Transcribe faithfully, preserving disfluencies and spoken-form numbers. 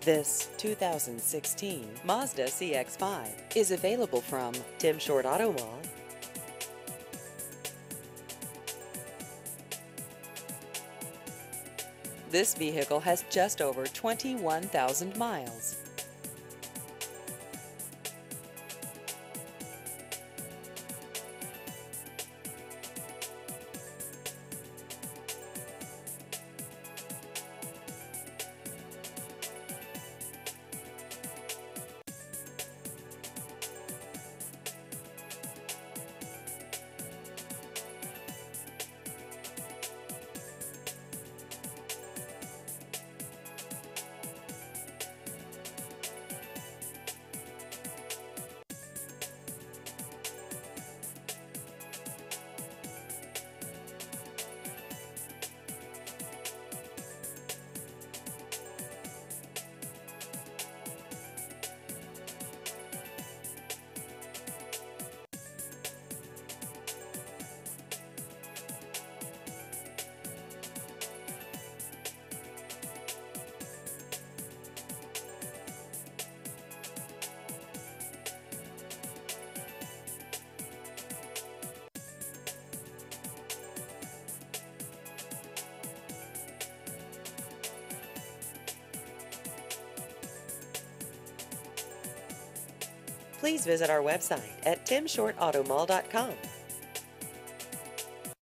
This two thousand sixteen Mazda C X five is available from Tim Short Auto Mall. This vehicle has just over twenty-one thousand miles. Please visit our website at tim short auto mall dot com.